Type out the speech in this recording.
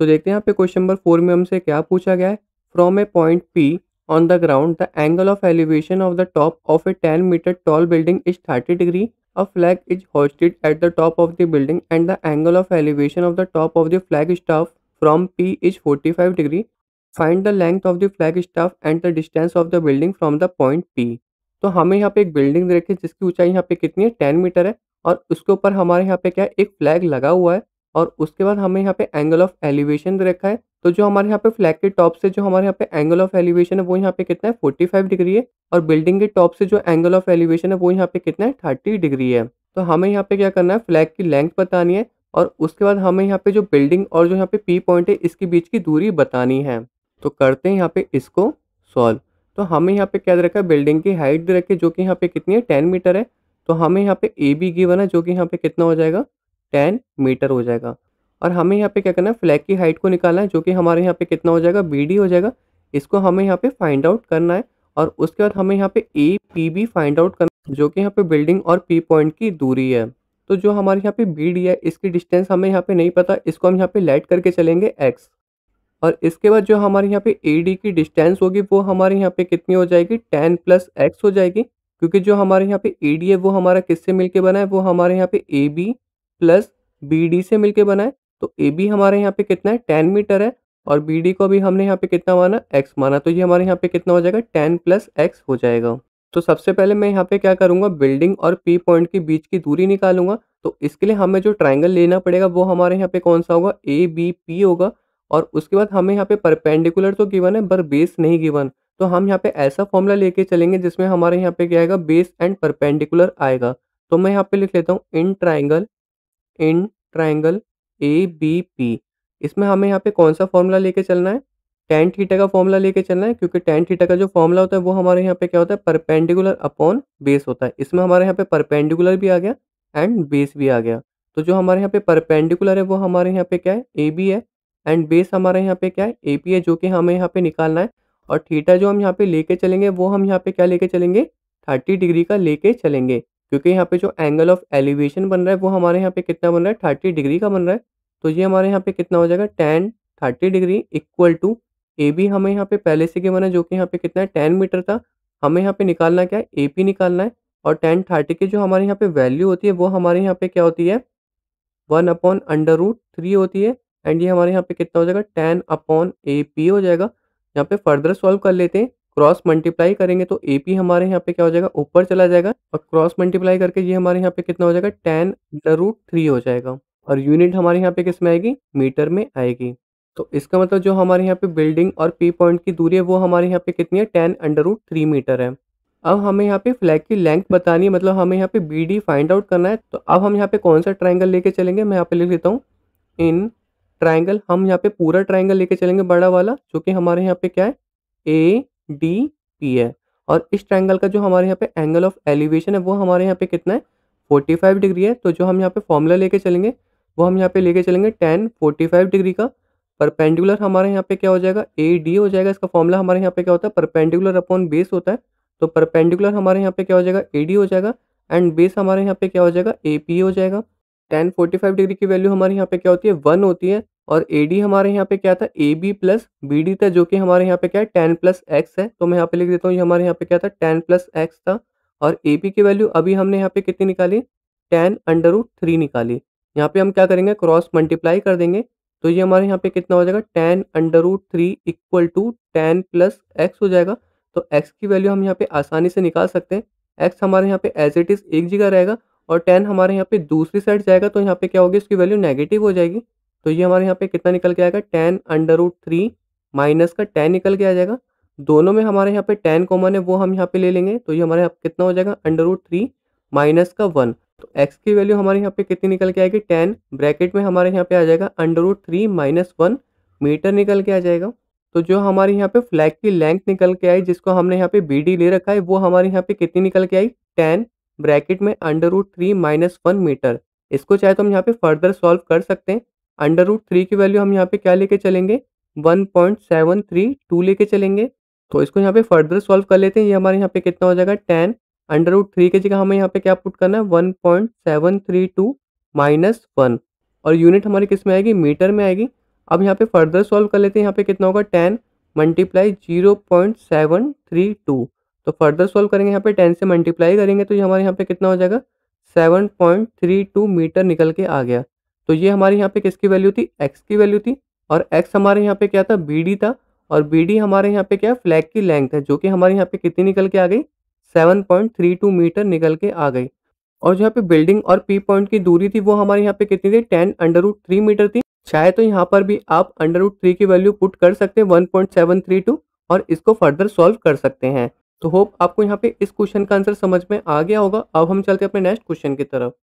तो देखते हैं यहाँ पे क्वेश्चन नंबर 4 में हमसे क्या पूछा गया है। From a point P on the ground the angle of elevation of the top of a 10 metre tall building is 30 degree. A flag is hosted at the top of the building and the angle of elevation of the top of the flag staff from P is 45 degree. Find the length of the flag staff and the distance of the building from the point P. तो हमें यहाँ पे एक building दे रखी है जिसकी ऊंचाई यहाँ पे कितनी है 10 मीटर है, और उसके ऊपर हमारे यहाँ पे क्या है एक फ्लैग लगा हुआ है। और उसके बाद हमें यहाँ पे एंगल ऑफ एलिवेशन दे रखा है। तो जो हमारे यहाँ पे फ्लैग के टॉप से जो हमारे यहाँ पे एंगल ऑफ एलिवेशन है वो यहाँ पे कितना है 45 डिग्री है, और बिल्डिंग के टॉप से जो एंगल ऑफ एलिवेशन है वो यहाँ पे कितना है 30 डिग्री है। तो हमें यहाँ पे क्या करना है, फ्लैग की लेंथ बतानी है, और उसके बाद हमें यहाँ पे जो बिल्डिंग और जो यहाँ पे पी पॉइंट है इसके बीच की दूरी बतानी है। तो करते हैं यहाँ पे इसको सॉल्व। तो हमें यहाँ पे क्या दे रखा है, बिल्डिंग की हाइट दे रखी है जो कि यहाँ पे कितनी है 10 मीटर है। तो हमें यहाँ पे ए बी गिवन है जो कि यहाँ पे कितना हो जाएगा 10 मीटर हो जाएगा। और हमें यहाँ पे क्या करना है, फ्लैग की हाइट को निकालना है जो कि हमारे यहाँ पे कितना हो जाएगा बी डी हो जाएगा। इसको हमें यहाँ पे फाइंड आउट करना है, और उसके बाद हमें यहाँ पे A P B find out करना है जो कि यहाँ पे बिल्डिंग और पी पॉइंट की दूरी है। तो जो हमारे यहाँ पे बी डी है इसकी डिस्टेंस हमें यहाँ पे नहीं पता, इसको हम यहाँ पे लेट करके चलेंगे एक्स। और इसके बाद जो हमारे यहाँ पे ए डी की डिस्टेंस होगी वो हमारे यहाँ पे कितनी हो जाएगी 10 प्लस एक्स हो जाएगी, क्योंकि जो हमारे यहाँ पे ए डी है वो हमारा किससे मिलके बना है, वो हमारे यहाँ पे A B plus B D से मिलके बना है। तो ए बी हमारे यहाँ पे कितना है 10 मीटर है, और बी डी को भी हमने यहाँ पे कितना माना एक्स माना, तो ये हमारे यहाँ पे कितना हो जाएगा 10 प्लस एक्स हो जाएगा। तो सबसे पहले मैं यहाँ पे क्या करूँगा, बिल्डिंग और पी पॉइंट के बीच की दूरी निकालूंगा। तो इसके लिए हमें जो ट्राइंगल लेना पड़ेगा वो हमारे यहाँ पे कौन सा होगा, ए बी पी होगा। और उसके बाद हमें यहाँ पे परपेंडिकुलर तो गिवन है पर बेस नहीं गिवन। तो हम यहाँ पे ऐसा फॉर्मूला लेके चलेंगे जिसमें हमारे यहाँ पे क्या आएगा, बेस एंड परपेंडिकुलर आएगा। तो मैं यहाँ पे लिख लेता हूँ in triangle A B P. इसमें हमें यहाँ पे कौन सा फॉर्मूला लेके चलना है, टेन थीटा का फॉर्मूला लेके चलना है, क्योंकि टेन थीटा का जो फॉर्मूला होता है वो हमारे यहाँ पे क्या होता है परपेंडिकुलर अपॉन बेस होता है। इसमें हमारे यहाँ पे परपेंडिकुलर भी आ गया एंड बेस भी आ गया। तो जो हमारे यहाँ पे परपेंडिकुलर है वो हमारे यहाँ पे क्या है ए बी है, एंड बेस हमारे यहाँ पे क्या है ए पी है, जो कि हमें यहाँ पे निकालना है। और थीटा जो हम यहाँ पे लेके चलेंगे वो हम यहाँ पे क्या लेके चलेंगे 30 डिग्री का लेके चलेंगे, क्योंकि यहाँ पे जो एंगल ऑफ एलिवेशन बन रहा है वो हमारे यहाँ पे कितना बन रहा है 30 डिग्री का बन रहा है। तो ये हमारे यहाँ पे कितना हो जाएगा 10 30 degree equal to A B हमें यहाँ पे पहले से गिवन है जो कि यहाँ पे कितना है 10 मीटर था। हमें यहाँ पे निकालना क्या है ए पी निकालना है, और 10 30 की जो हमारे यहाँ पे वैल्यू होती है वो हमारे यहाँ पे क्या होती है 1/√3 होती है। एंड ये हमारे यहाँ पे कितना हो जाएगा 10/AP हो जाएगा। यहाँ पे फर्दर सॉल्व कर लेते हैं, क्रॉस मल्टीप्लाई करेंगे तो AP हमारे यहाँ पे क्या हो जाएगा ऊपर चला जाएगा, और क्रॉस मल्टीप्लाई करके ये हमारे यहाँ पे कितना हो जाएगा 10√3 हो जाएगा। और यूनिट हमारे यहाँ पे किस में आएगी, मीटर में आएगी। तो इसका मतलब जो हमारे यहाँ पे बिल्डिंग और पी पॉइंट की दूरी है वो हमारे यहाँ पे कितनी है 10√3 मीटर है। अब हमें यहाँ पे फ्लैग की लेंथ बतानी है, मतलब हमें यहाँ पे बी डी फाइंड आउट करना है। तो अब हम यहाँ पे कौन सा ट्राइंगल लेके चलेंगे, मैं यहाँ पे लिख लेता हूँ इन ट्राइंगल। हम यहाँ पे पूरा ट्राइंगल लेके चलेंगे बड़ा वाला, जो कि हमारे यहाँ पे क्या है ए डी पी है। और इस ट्राइंगल का जो हमारे यहाँ पे एंगल ऑफ एलिवेशन है वो हमारे यहाँ पे कितना है 45 डिग्री है। तो जो हम यहाँ पे फॉर्मूला लेके चलेंगे वो हम यहाँ पे लेके चलेंगे 10 45 डिग्री का। परपेंडिकुलर हमारे यहाँ पे क्या हो जाएगा ए डी हो जाएगा। इसका फॉर्मूला हमारे यहाँ पे क्या होता है परपेंडिकुलर अपॉन बेस होता है। तो परपेंडिकुलर हमारे यहाँ पे क्या हो जाएगा ए डी हो जाएगा, एंड बेस हमारे यहाँ पे क्या हो जाएगा ए पी हो जाएगा। 10 45 डिग्री की वैल्यू हमारे यहाँ पे क्या होती है 1 होती है, और ए डी हमारे यहाँ पे क्या था A B plus B D था, जो कि हमारे यहाँ पे क्या है 10 प्लस एक्स है। तो मैं यहाँ पे लिख देता हूँ ये हमारे यहाँ पे क्या था 10 प्लस एक्स था। और ए पी की वैल्यू अभी हमने यहाँ पे कितनी निकाली 10√3 निकाली। यहाँ पे हम क्या करेंगे क्रॉस मल्टीप्लाई कर देंगे, तो ये हमारे यहाँ पे कितना हो जाएगा 10√3 इक्वल टू 10 प्लस एक्स हो जाएगा। तो x की वैल्यू हम यहाँ पे आसानी से निकाल सकते हैं। x हमारे यहाँ पे एज इट इज़ एक जगह रहेगा, और 10 हमारे यहाँ पे दूसरी साइड जाएगा, तो यहाँ पे क्या होगी इसकी वैल्यू नेगेटिव हो जाएगी। तो ये हमारे यहाँ पे कितना निकल के आएगा 10√3 माइनस का 10 निकल के आ जाएगा। दोनों में हमारे यहाँ पे 10 कॉमन है वो हम यहाँ पे ले लेंगे, तो ये हमारे यहाँ पे कितना हो जाएगा √3 माइनस का 1। तो x की वैल्यू हमारे यहाँ पे कितनी निकल के आएगी 10, ब्रैकेट में हमारे यहाँ पे आ जाएगा √3 माइनस 1 मीटर निकल के आ जाएगा। तो जो हमारे यहाँ पे फ्लैग की लेंथ निकल के आई जिसको हमने यहाँ पे बी डी ले रखा है वो हमारे यहाँ पे कितनी निकल के आई 10 ब्रैकेट में √3 माइनस 1 मीटर। इसको चाहे तो हम यहाँ पे फर्दर सॉल्व कर सकते हैं। √3 की वैल्यू हम यहाँ पे क्या लेके चलेंगे 1.732 लेके चलेंगे। तो इसको यहाँ पे फर्दर सॉल्व कर लेते हैं। ये हमारे यहाँ पे कितना हो जाएगा 10 √3 की जगह हमें यहाँ पे क्या पुट करना है 1.732 माइनस 1, और यूनिट हमारी किस में आएगी मीटर में आएगी। अब यहाँ पे फर्दर सॉल्व कर लेते हैं, यहाँ पे कितना होगा 10 मल्टीप्लाई 0.732। तो फर्दर सॉल्व करेंगे, यहाँ पे 10 से मल्टीप्लाई करेंगे तो ये हमारे यहाँ पे कितना हो जाएगा 7.32 मीटर निकल के आ गया। तो ये हमारे यहाँ पे किसकी वैल्यू थी, एक्स की वैल्यू थी। और एक्स हमारे यहाँ पे क्या था, बी डी था। और बी डी हमारे यहाँ पे क्या है, फ्लैग की लेंथ है, जो कि हमारे यहाँ पे कितनी निकल के आ गई 7.32 मीटर निकल के आ गई। और जो यहाँ पे बिल्डिंग और पी पॉइंट की दूरी थी वो हमारे यहाँ पे कितनी थी, 10√3 मीटर थी। चाहे तो यहाँ पर भी आप √3 की वैल्यू पुट कर सकते हैं 1.732 और इसको फर्दर सॉल्व कर सकते हैं। तो होप आपको यहाँ पे इस क्वेश्चन का आंसर समझ में आ गया होगा। अब हम चलते हैं अपने नेक्स्ट क्वेश्चन की तरफ।